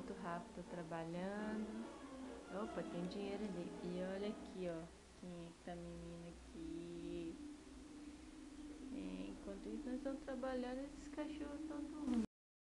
muito rápido trabalhando. Opa, tem dinheiro ali. E olha aqui, ó. Quem é que tá mimindo aqui? Enquanto isso, nós estamos trabalhando, esses cachorros estão dormindo.